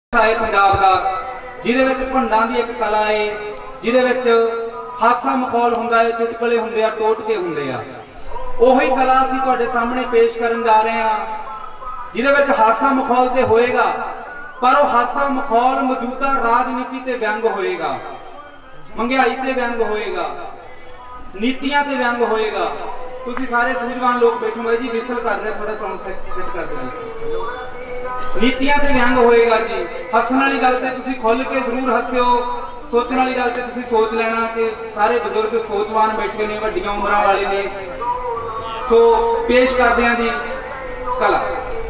है पंजाब का जिहदे विच भंडां दी एक कला है, जिहदे विच हासा मखौल हुंदा है, चुटकले हुंदे आ, टोटके हुंदे आ। उही कला असीं तुहाडे सामने पेश करन जा रहे हां, जिहदे विच हासा मखौल ते होएगा, पर वो हासा मखौल मौजूदा राजनीति ते व्यंग होएगा, महंगाई ते व्यंग होएगा, नीतियां ते व्यंग होएगा। तुसीं सारे सूझवान लोग बैठो भाई जी, विसल कर रहे, थोड़ा साउंड सेट कर देना। नीतियां ते व्यंग होएगा जी। हसन वाली गल ते तुसीं खुल के जरूर हस्सिओ, सोचने वाली गल ते तुसीं सोच लेना कि सारे बुजुर्ग सोचवान बैठे ने, वड्डियां उमरां वाले ने। सो पेश करदे हां जी कला।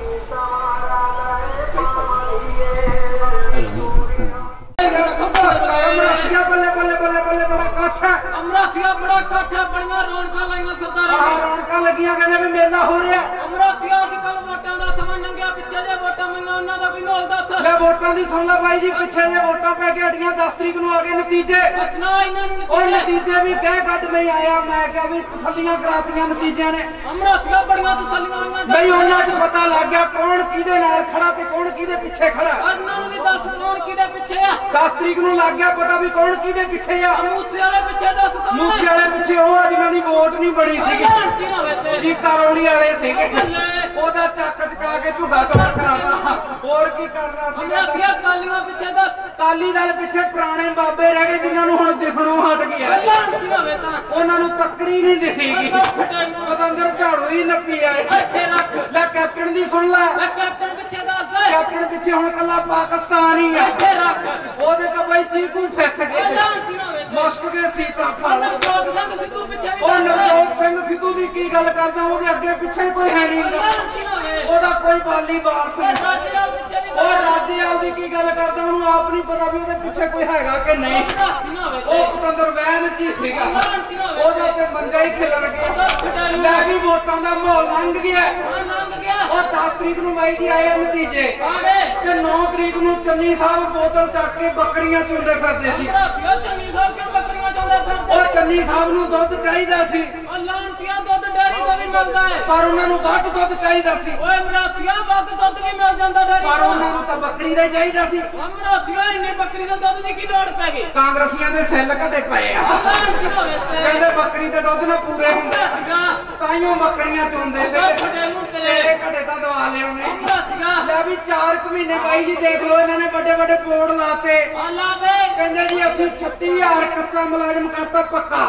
बल्ले बल्ले बल्ले बल्ले बड़ा इकट्ठ है, अमरासिया बड़ा इकट्ठ है, बड़ियां रौनकां लाइयां सरदारां ने। रौनकां लगियां, कहंदे भी मेला हो रहा। अमरासिया अजकल वोटां दा समां लंघिया, पिछे जे वोटां पईयां उन्हां दा कोई मोल दस। ले वोटां दी सुन ला भाई जी, पिछे जे वोटां पै के हटियां, 10 तरीक नूं आ गए नतीजे। सुना इन्हां नूं ओ नतीजे भी कह कट में आया, मैं कहा भी तसल्लियां करातियां नतीजिਆਂ ने। अमरासिया बड़ियां तसल्लियां होईयां भाई उन्हां च पता लग गया कौन किहदे नाल खड़ा ते कौन किहदे पिछे खड़ा। उन्हां नूं भी दस कौन किहदे पिछे आ। 10 तरीक नूं लग गया पता भी कौन किहदे पिछे आ। मूसे वाले पिछे दस कौन। मूसे वाले पिछे ओ आ जिन्हां दी वोट नहीं बड़ी सी, जीता रौली वाले सीगे, ओदा चक चका के झुगा चौड़ कराता। और की करना सी। अमरासिया कालियां पिछे दस। काली दल पिछे पुराने बाबे रह गए, जिन्हां नूं हुण दिसणों हट गया, उन्हां नूं तकड़ी नहीं दिसेगी। पतंगर झाड़ू ही नप्पी आए। ले कैप्टन दी सुन लै, कैप्टन पिछे दस दे। कैप्टन पिछे हुण कल्ला पाकिस्तान ही है। ओदे ते बई चीकू फिस गए, मुश्क गए सीता फल। नवजोत सिंह सिद्धू पिछे भी ओ नवजोत सिंह सिद्धू दी की गल करदा, ओदे अगे पिछे कोई है नहीं, ओदा कोई बाली वारस नहीं। राजेवाल पिछे भी और राजेवाल दी की गल करदा, ओनू आप नहीं पता भी ओदे पिछे कोई हैगा कि नहीं। ओ पतंगर वहम च ही सीगा, ओदा ते मंजा ही खिलण गया। ले भी वोटां दा माहौल लंघ गया। और 10 तरीक नूं बाई जी आए नतीजे ते 9 तरीक नूं चन्नी साहब बोतल चक के बकरियां चुंदे फिरदे सी। और चन्नी साहब नूं दुध चाहिदा सी, पर उन्हां नूं वध दुध चाहिदा सी, पर उन्हां नूं तां बकरी दा ही चाहिदा सी। कांग्रेसियां दे सिल घटे पए आ, कहंदे बकरी दे दुध ना पूरे हुंदे, ताइयों बकरियां चुंदे सी। तेरे घटे तां दवा लिआउने। ले भी 4 महीने बाई जी देख लो, इन्हां ने बड़े बड़े बोर्ड लाते, कहंदे जी असीं 36,000 कच्चा मुलाजम करता पक्का।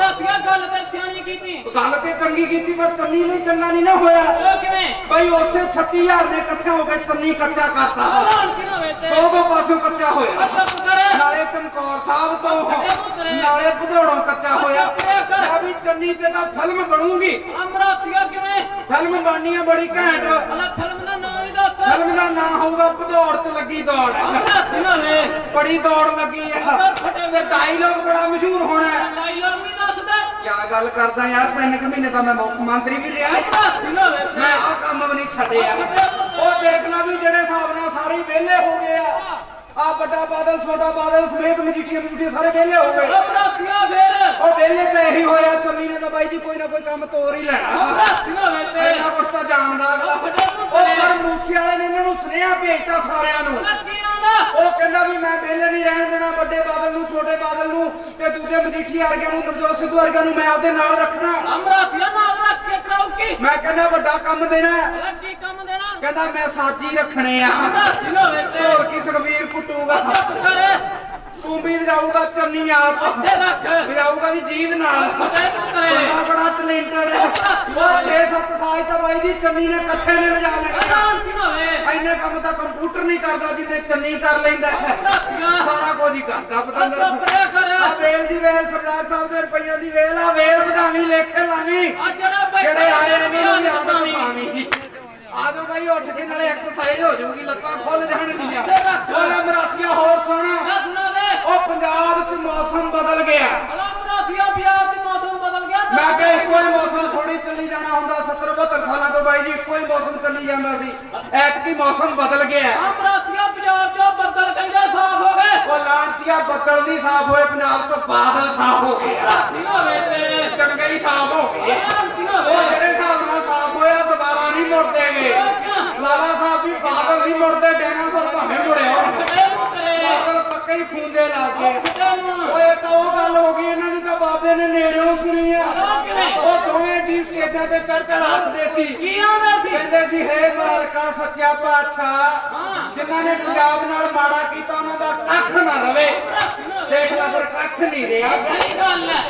गल ते चंगी कीती, पर चन्नी लई चंगा नहीं ना होया। भाई उसे 36,000 ने इकट्ठे हो के चन्नी कच्चा करता, दो पासों कच्चा होया, नाले चमकौर साहब तो नाले भदौड़ों कच्चा होया। अभी चन्नी ते तां फिल्म बनूगी, फिल्म बननी है बड़ी घैंट। फिल्म का नाम होगा भदौड़ च लगी दौड़, बड़ी दौड़ लगी है, डायलॉग बड़ा मशहूर होना है। क्या गल करदा यार, 3 महीने तो मैं मुख्य मंत्री भी रहा, मैं आ काम भी नहीं छड्डिया। और देखना भी जेड़े हिसाब नाल सारे वेले हो गए आ बड़ा बादल छोटा बादल समेत मजीठिया सारे वेले हो गए। और वेले तो यही होया, चन्नी ने तो बाई जी कोई ना कोई काम तोड़ ही लेना, इन्ना कुछ तो जानदा। पर मूसे वाले ने इन्हां नूं सुनेहा भेजता सारियां नूं, ਉਹ ਕਹਿੰਦਾ ਵੀ ਮੈਂ ਵੇਲੇ नहीं रहन देना, ਵੱਡੇ ਬਾਦਲ ਨੂੰ ਛੋਟੇ ਬਾਦਲ ਨੂੰ ਤੇ ਦੂਜੇ ਮਜੀਠੀਆ ਵਰਗਿਆਂ ਨੂੰ, ਨਵਜੋਤ ਸਿੱਧੂ ਵਰਗਿਆਂ ਨੂੰ ਮੈਂ ਆਪਦੇ ਨਾਲ ਰੱਖਣਾ। ਮੈਂ ਕਹਿੰਦਾ ਵੱਡਾ ਕੰਮ ਦੇਣਾ, ਕਹਿੰਦਾ ਮੈਂ ਸਾਜੀ ਰੱਖਣੇ ਆ। ਹੋਰ ਕੀ ਸੁਖਬੀਰ ਕੁੱਟੂਗਾ, तू भी बजाऊगा चन्नी आप बजाऊगा भी जीव नाल, बड़ा टैलेंटेड है। 6-7 साल तो भाई जी चन्नी ने कट्ठे ने बजा लेने, इन्ने काम तो कंप्यूटर नहीं करता जिन्ने चन्नी कर लेंदा है, सारा कुछ ही करता पतंगर। वेल जी वेल, सरदार साहब दे रुपइयां दी वेल आ, वेल ਵਧਾਵੀਂ लेखे लावी, ਜਿਹੜੇ आए ने पावी। आ जाओ भाई, उठ के नाले एक्सरसाइज हो जाऊगी, लत्तां खुल जाणगीਆਂ। और अमरासिया होर सुना, ओ पंजाब च मौसम बदल गया। मैं कहा इको ही मौसम थोड़ी चली जाना हुंदा, 70-72 सालों तो बाई जी इको ही मौसम चली जाता सी, ऐतकी मौसम बदल गया। वो लांतिया बदल नहीं साफ होए, पंजाब चो बादल साफ हो गए, चंगे ही साफ हो गए। वो जेड़े हिसाब नाल साफ होया दोबारा नहीं मुड़दे, लाला साहब भी बादल नहीं मुड़ते, डायनासोर भावें मुड़े हो। ਖੂੰਜੇ ਲੱਗ ਗਏ ਓਏ ਤਾਂ ਉਹ ਗੱਲ ਹੋ ਗਈ ਇਹਨਾਂ ਦੀ ਤਾਂ ਬਾਬੇ ਨੇ ਨੇੜਿਓਂ ਸੁਣੀ ਆ ਉਹ ਦੋਵੇਂ ਜੀ ਸਟੇਜਾਂ ਤੇ ਚੜ ਚੜ ਹੱਸਦੇ ਸੀ ਕੀ ਆਉਂਦਾ ਸੀ ਕਹਿੰਦੇ ਸੀ ਹੇ ਮਾਲਕਾ ਸੱਚਾ ਪਾਤਸ਼ਾਹ ਜਿਨ੍ਹਾਂ ਨੇ ਪੰਜਾਬ ਨਾਲ ਮਾੜਾ ਕੀਤਾ ਉਹਨਾਂ ਦਾ ਕੱਖ ਨਾ ਰਵੇ ਦੇਖ ਲੈ ਫਿਰ ਕੱਖ ਨਹੀਂ ਰਿਹਾ ਸਹੀ ਗੱਲ ਹੈ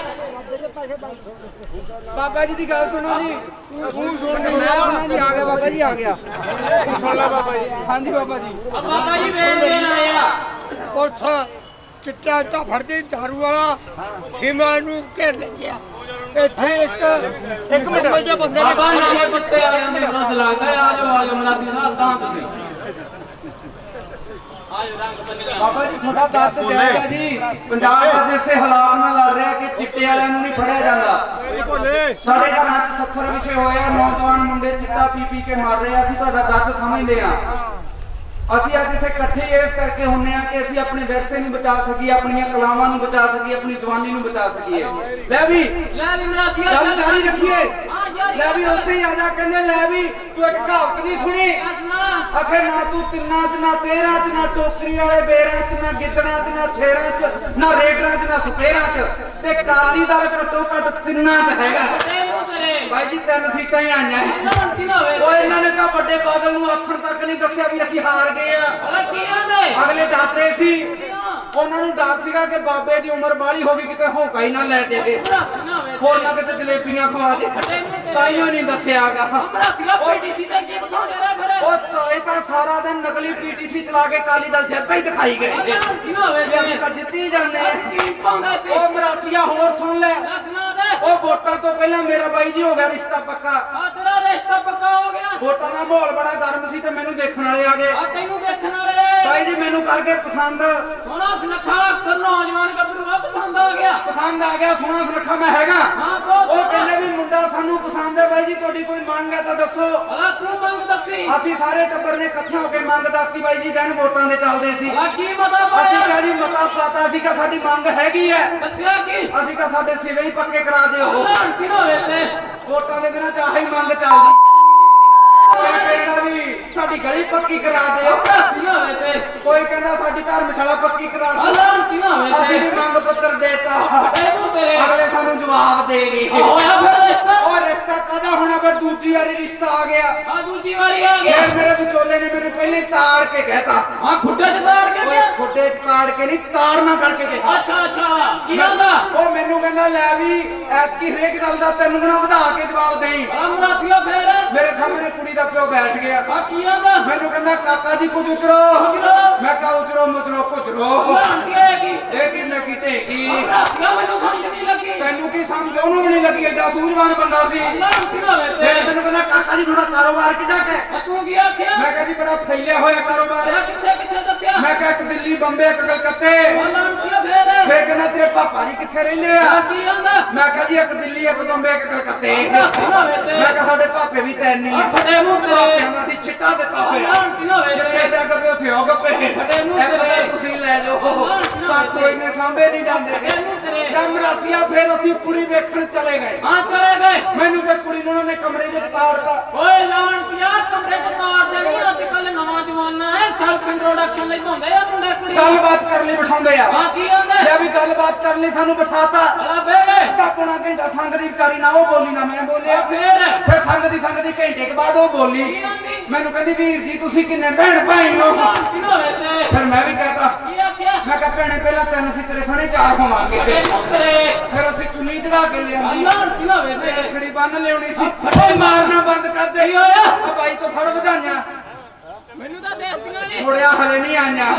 ਬਾਬਾ ਜੀ ਦੀ ਗੱਲ ਸੁਣੋ ਜੀ ਤੂੰ ਸੁਣ ਮੈਂ ਸੁਣਾ ਜੀ ਆ ਗਿਆ ਬਾਬਾ ਜੀ ਆ ਗਿਆ ਤੂੰ ਸੁਣ ਲੈ ਬਾਬਾ ਜੀ ਹਾਂਜੀ ਬਾਬਾ ਜੀ ਬਾਬਾ ਜੀ ਵੇਲ ਦੇਣ ਆਇਆ ਪੁਲਿਸ ਚਿੱਟਾ ਤਾਂ ਫੜਦੀ ਦਾਰੂ ਵਾਲਾ ਹਿਮਾਲ ਨੂੰ ਘੇਰ ਲੈਂਦਿਆ ਇੱਥੇ ਇੱਕ ਮਿੰਟ ਜੇ ਬੰਦੇ ਨੇ ਬਾਬਾ ਨਵੇਂ ਪੱਤੇ ਵਾਲਿਆਂ ਦੇ ਵਿਰੁੱਧ ਲੱਗਦਾ ਆ ਜਾਓ ਮਨਾਸੀ ਸਾਹਿਬ ਤਾਂ ਤੁਸੀਂ ਆਜੋ ਰੰਗ ਬੰਨਿਆ ਬਾਬਾ ਜੀ ਤੁਹਾਡਾ ਦੱਸ ਜਾਏਗਾ ਜੀ ਪੰਜਾਬ ਅੱਜ ਇਸੇ ਹਾਲਾਤ ਨਾਲ ਲੜ ਰਿਹਾ ਕਿ ਚਿੱਟੇ ਵਾਲਿਆਂ ਨੂੰ ਨਹੀਂ ਫੜਿਆ ਜਾਂਦਾ ਸਾਡੇ ਘਰਾਂ 'ਚ 70 ਵਿਸ਼ੇ ਹੋਏ ਆ ਨੌਜਵਾਨ ਮੁੰਡੇ ਚਿੱਟਾ ਪੀ ਪੀ ਕੇ ਮਰ ਰਹੇ ਆ ਅਸੀਂ ਤੁਹਾਡਾ ਦਰਦ ਸਮਝਦੇ ਆ ਅਸੀਂ ਅੱਜ ਇੱਥੇ ਇਕੱਠੇ ਇਸ ਕਰਕੇ ਹੁੰਨੇ ਆ ਕਿ ਅਸੀਂ ਆਪਣੇ ਵਿਰਸੇ ਨੂੰ ਬਚਾ ਸਕੀਏ ਆਪਣੀਆਂ ਕਲਾਵਾਂ ਨੂੰ ਬਚਾ ਸਕੀਏ ਆਪਣੀ ਜਵਾਨੀ ਨੂੰ ਬਚਾ ਸਕੀਏ ਲੈ ਵੀ ਮਰਾਸੀਆ ਗੱਲ ਜਾਰੀ ਰੱਖੀਏ ਲੈ ਵੀ ਉੱਥੇ ਹੀ ਆ ਜਾ ਕਹਿੰਦੇ ਲੈ ਵੀ ਤੂੰ ਇੱਕ ਕਹਾਵਤ ਨਹੀਂ ਸੁਣੀ ਆਖੇ ਨਾ ਤੂੰ ਤਿੰਨਾਂ 'ਚ ਨਾ 13 'ਚ ਨਾ ਟੋਕਰੀ ਵਾਲੇ ਬੇਰਾਂ 'ਚ ਨਾ ਗਿੱਦੜਾਂ 'ਚ ਨਾ ਛੇਰਾਂ 'ਚ ਨਾ ਰੇਡਰਾਂ 'ਚ ਨਾ ਸਪੇਰਾਂ 'ਚ ਤੇ ਕਾਲੀ ਦਲ ਘੱਟੋ ਘੱਟ ਤਿੰਨਾਂ 'ਚ ਹੈਗਾ ਬਾਈ ਜੀ 3 ਸੀਟਾਂ ਹੀ ਆਈਆਂ ਉਹ ਇਹਨਾਂ ਨੇ ਤਾਂ ਵੱਡੇ ਬਾਦਲ ਨੂੰ ਆਥਣ ਤੱਕ ਨਹੀਂ ਦੱਸਿਆ ਵੀ ਅਸੀਂ ਹਾਰ ਗਏ ਆ ਅਗਲੇ ਡਰਦੇ ਸੀ ਉਹਨਾਂ ਨੂੰ ਡਰ ਸੀਗਾ ਕਿ ਬਾਬੇ ਦੀ ਉਮਰ ਬਾਹਲੀ ਹੋ ਗਈ ਕਿਤੇ ਹੋਕਾ ਹੀ ਨਾ ਲੈ ਜਾਵੇ ਹੋਰ ਨਾ ਕਿਤੇ ਜਲੇਬੀਆਂ ਖਵਾ ਦੇ ਤਾਈਓ ਨਹੀਂ ਦੱਸਿਆਗਾ ਉਹ ਇਹ ਤਾਂ ਸਾਰਾ ਦਿਨ ਨਕਲੀ ਪੀਟੀਸੀ ਚਲਾ ਕੇ ਕਾਲੀ ਦਲ ਜਿੱਤਦਾ ਹੀ ਦਿਖਾਈ ਗਏ ਅਸੀਂ ਤਾਂ ਜਿੱਤੀ ਜਾਂਦੇ ਉਹ ਮਰਾਸੀਆ ਹੋਰ ਸੁਣ ਲੈ ਉਹ ਵੋਟਾਂ ਤੋਂ ਪਹਿਲਾਂ ਮੇਰਾ ਬਾਈ ਜੀ ਹੋ ਗਿਆ ਰਿਸ਼ਤਾ ਪੱਕਾ ਤੇਰਾ ਰਿਸ਼ਤਾ ਪੱਕਾ ਹੋ ਗਿਆ ਵੋਟਾਂ ਦਾ ਮਾਹੌਲ ਬੜਾ ਗਰਮ ਸੀ ਤੇ ਮੈਨੂੰ ਦੇਖਣ ਵਾਲੇ ਆ ਗਏ ਤੈਨੂੰ ਦੇਖਣ ਵਾਲੇ ਬਾਈ ਜੀ ਮੈਨੂੰ ਕਰਕੇ ਪਸੰਦ ਸੋਹਣਾ ਸੁਨੱਖਾ ਅਕਸਰ ਨੌਜਵਾਨ ਗੱਭਰੂ ਪਸੰਦ ਆ ਗਿਆ ਸੋਹਣਾ ਸੁਨੱਖਾ ਮੈਂ ਹੈਗਾ ਉਹ ਕਹਿੰਦੇ ਵੀ ਮੁੰਡਾ ਸਾਨੂੰ ਪਸੰਦ ਹੈ ਬਾਈ ਜੀ ਤੁਹਾਡੀ ਕੋਈ ਮੰਗ ਹੈ ਤਾਂ ਦੱਸੋ ਤੂੰ ਮੰਗ ਦੱਸੀ ਅਸੀਂ ਸਾਰੇ ਟੱਬਰ ਨੇ ਇਕੱਠੇ ਹੋ ਕੇ ਮੰਗ ਦੱਸਤੀ ਬਾਈ ਜੀ ਦਿਨ ਵੋਟਾਂ ਦੇ ਚੱਲਦੇ ਸੀ ਕੀ ਮਤਾ ਪਾਇਆ ਅਸੀਂ ਕਿਹਾ ਜੀ ਮਤਾ ਪਾਤਾ ਸੀ ਕਿ ਸਾਡੀ ਮੰਗ ਹੈਗੀ ਹੈ ਦੱਸਿਆ ਕੀ ਅਸੀਂ ਕਿਹਾ ਸਾਡੇ ਸਿਵੇ ਹੀ ਪੱਕੇ ਕਰਾ ਦਿਓ ਤੇ ਵੋਟਾਂ ਦੇ ਦਿਨਾਂ ਚ ਆਹੀ ਮੰਗ ਚੱਲਦੀ ਕੋਈ ਕਹਿੰਦਾ ਵੀ ਸਾਡੀ ਗਲੀ ਪੱਕੀ ਕਰਾ ਦਿਓ ਕੋਈ ਕਹਿੰਦਾ ਸਾਡੀ ਧਰਮਸ਼ਾਲਾ ਪੱਕੀ ਕਰਾ ਦਿਓ ਅਸੀਂ ਵੀ ਮੰਗ ਪੱਤਰ ਦੇਤਾ ਅਗਲੇ ਸਾਨੂੰ ਜਵਾਬ ਦੇ ਗਏ ਉਹ ਰਿਸ਼ਤਾ ਕਾਹਦਾ ਹੋਣਾ ਫਿਰ ਦੂਜੀ ਵਾਰੀ ਰਿਸ਼ਤਾ ਆ ਗਿਆ ਦੂਜੀ ਵਾਰੀ ਆ ਗਿਆ ਫਿਰ ਮੇਰੇ ਵਿਚੋਲੇ ਨੇ ਮੇਰੇ ਪਹਿਲੇ ਤਾੜ ਕੇ ਕਹਿਤਾ ਖੁੱਡੇ 'ਚ ਤਾੜ ਕੇ ਖੁੱਡੇ 'ਚ ਤਾੜ ਕੇ ਨਹੀਂ ਤਾੜਨਾ ਕਰਕੇ ਕਿਹਾ ਅੱਛਾ ਕੀ ਆਂਦਾ ਉਹ ਮੈਨੂੰ ਕਹਿੰਦਾ ਲੈ ਵੀ ਐਤਕੀ ਹਰੇਕ ਗੱਲ ਦਾ ਤੈਨੂੰ ਨਾ ਵਧਾ ਕੇ ਜਵਾਬ ਦੇਈ ਮਰਾਸੀਆ ਫੇਰ ਮੇਰੇ ਸਾਹਮਣੇ ਕੁੜੀ ਦਾ ਪਿਓ ਬੈਠ ਗਿਆ ਕੀ ਆਂਦਾ ਮੈਨੂੰ ਕਹਿੰਦਾ ਕਾਕਾ ਜੀ ਕੁਝ ਉਚਰੋ ਮੈਂ ਕਹਾ ਉਚਰੋ ਮੁਚਰੋ ਕੁਚਰੋ ਇਹ ਕੀ ਮੈਂ ਕੀ ਢੇਕੀ ਮੈਨੂੰ ਸਮਝ ਨਹੀਂ ਲੱਗੀ ਤੈਨੂੰ ਕੀ ਸਮਝ ਉਹਨੂੰ ਨਹੀਂ ਲੱਗੀ ਐਡਾ ਸੂਝਵਾਨ ਬੰਦਾ ਸੀ ਫਿਰ ਮੈਨੂੰ ਕਹਿੰਦਾ ਕਾਕਾ ਜੀ ਤੁਹਾਡਾ ਕਾਰੋਬਾਰ ਕਿੱਦਾਂ ਹੈ ਤੂੰ ਕੀ ਆਖਿਆ ਮੈਂ ਕਿਹਾ ਜੀ ਬੜਾ ਫੈਲਿਆ ਹੋਇਆ ਕਾਰੋਬਾਰ ਹੈ ਕਿੱਥੇ ਦੱਸਿਆ ਮੈਂ ਕਿਹਾ ਇੱਕ ਦਿੱਲੀ ਬੰਬੇ ਇੱਕ ਕਲਕੱਤੇ ਫਿਰ ਕਹਿੰਦਾ ਤੇਰੇ ਪਾਪਾ ਜੀ ਕਿੱਥੇ ਰਹਿੰਦੇ ਆ ਕੀ ਆਂਦਾ ਮੈਂ ਕਿਹਾ ਜੀ ਇੱਕ ਦਿੱਲੀ ਇੱਕ ਬੰਬੇ ਇੱਕ ਕਲਕੱਤੇ ਮੈਂ ਕਿਹਾ ਸਾਡੇ ਪਾਪੇ ਵੀ ਤੈਨ ਨਹੀਂ ਕਹਿੰਦਾ ਸੀ ਛਿੱਟਾ ਦਿੱਤਾ ਹੋਇਆ ਜਿੱਥੇ ਡੱਗ ਪਏ ਉੱਥੇ ਉਹ ਗੱਪੇ ਇੱਕ ਤੁਸੀਂ ਲੈ ਜਾਓ ਸਾਥੋਂ ਇੰਨੇ ਸਾਂਭੇ ਨਹੀਂ ਜਾਂਦੇ ਮਰਾਸੀਆ ਫਿਰ ਅਸੀਂ ਕੁੜੀ ਵੇਖਣ ਚਲੇ ਗਏ ਮੈਨੂੰ ਤੇ ਕੁੜੀ ਨੂੰ ਉਹਨਾਂ ਨੇ ਕਮਰੇ 'ਚ ਤਾੜਤਾ ਓਏ ਲਾਂਟਿਆ ਕਮਰੇ 'ਚ ਤਾੜ ਦੇਣੀ ਅੱਜ ਕੱਲ ਨਵਾਂ ਜਮਾਨਾ ਹੈ ਸੈਲਫ ਇੰਟਰੋਡਕਸ਼ਨ ਲਈ ਪਾਉਂਦੇ ਆ ਮੁੰਡੇ ਕੁੜੀ ਗੱਲਬਾਤ ਕਰਨ ਲਈ ਬਿਠਾਉਂਦੇ ਆ ਕੀ ਆਂਦੇ ਲੈ ਵੀ ਗੱਲਬਾਤ ਕਰਨ ਲਈ ਸਾਨੂੰ ਬਿਠਾਤਾ ਅੱਧਾ ਪੌਣਾ ਘੰਟਾ ਸੰਗ ਦੀ ਵਿਚਾਰੀ ਨਾ ਉਹ ਬੋਲੀ ਨਾ ਮੈਂ ਬੋਲਿਆ ਫਿਰ ਸੰਗ ਦੀ ਘੰਟੇ ਕੇ ਬਾਅਦ ਉਹ ਬੋਲੀ ਮੈਨੂੰ ਕਹਿੰਦੀ ਵੀਰ ਜੀ ਤੁਸੀਂ ਕਿੰਨੇ ਭੈਣ ਭਾਈ ਹੋ ਫਿਰ ਮੈਂ ਵੀ ਕਹਤਾ ਮੈਂ ਕਿਹਾ ਭੈਣੇ ਪਹਿਲਾਂ 3 ਸੀ ਤੇਰੇ ਸਣੇ 4 ਹੋਵਾਂਗੇ ਫਿਰ ਅਸੀਂ ਚੁੰਨੀ ਚੜਾ ਕੇ ਲਿਆਂਦੀ ਖੜੀ ਬੰਨ ਲਿਆਉਣੀ ਸੀ ਓਏ ਮਾਰਨਾ ਬੰਦ ਕਰ ਦੇ ਆ ਬਾਈ ਤੋਂ ਫੜ ਵਧਾਈਆਂ ਮੈਨੂੰ ਤਾਂ ਦੇਖਦੀਆਂ ਨਹੀਂ ਥੋੜਿਆ ਹਲੇ ਨਹੀਂ ਆਈਆਂ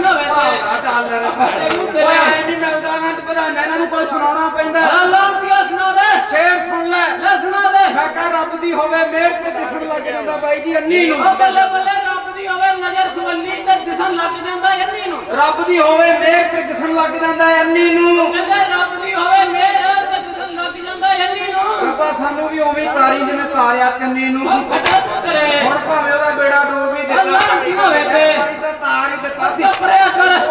ਡਾਲਰ ਓਏ ਐ ਨਹੀਂ ਮਿਲਦਾ ਆਨੰਦ ਵਧਾਈਆਂ ਇਹਨਾਂ ਨੂੰ ਕੋਈ ਸੁਣਾਉਣਾ ਪੈਂਦਾ ਸੁਣਾ ਦੇ ਸ਼ੇਰ ਸੁਣ ਲੈ ਸੁਣਾ ਦੇ ਮੈਂ ਕਹਾਂ ਰੱਬ ਦੀ ਹੋਵੇ ਮਿਹਰ ਤੇ ਦਿਸਣ ਲੱਗ ਜਾਂਦਾ ਬਾਈ ਜੀ ਅੰਨੀ ਨੂੰ ਬੱਲੇ ਬੱਲੇ ਰੱਬ ਦੀ ਹੋਵੇ ਨਜ਼ਰ ਸਵੱਲੀ ਤੇ ਦਿਸਣ ਲੱਗ ਜਾਂਦਾ ਅੰਨੀ ਨੂੰ ਰੱਬ ਦੀ ਹੋਵੇ ਮਿਹਰ ਤੇ ਦਿਸਣ ਲੱਗ ਜਾਂਦਾ ਅੰਨੀ ਨੂੰ ਕਹਿੰਦੇ ਰੱਬ ਦੀ ਹੋਵੇ ਮਿਹਰ ਤੇ ਦਿਸਣ ਲੱਗ ਜਾਂਦਾ ਅੰਨੀ ਨੂੰ ਰੱਬਾ ਸਾਨੂੰ ਵੀ ਉਵੇਂ ਤਾਰੀ ਜਿਵੇਂ ਤਾਰਿਆ ਚੰਨੀ ਨੂੰ ਹੁਣ ਭਾਵੇਂ ਉਹਦਾ ਬੇੜਾ ਡੋਬ ਹੀ ਦਿੱਤਾ ਤਾਂ ਤਾਰ ਹੀ ਦਿੱਤਾ ਸੀ ਪਰਿਆ ਕਰ ਉਵੇਂ ਸਾਨੂੰ